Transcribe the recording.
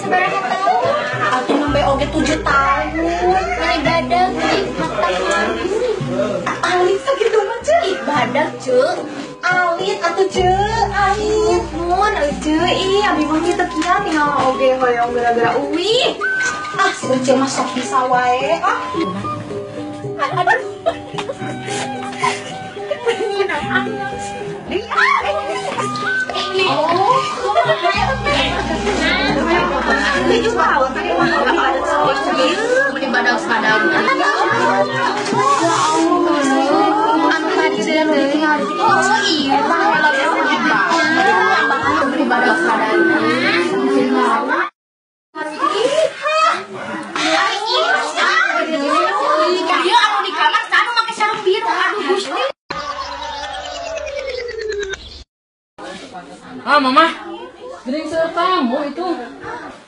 sabaraha tahun? Atuh nembe oge 7 tahun. Ini badag matang. Alit sakitu mah ce. Ih badag ce. Alit atuh ce, alit. Mun ce ih abi mah kitu kieu tinggal oge hoyong gara-gara uwi. Ah si Uce mah sok bisa wae. Ah. Aduh. Itu tahu tadi badak sadang. Anu hadir deui. Oh iya, beli badak sadang. Dia anu di kamar sanu make sarung biru. Aduh Gusti. Ah, Mama, gering tamu itu.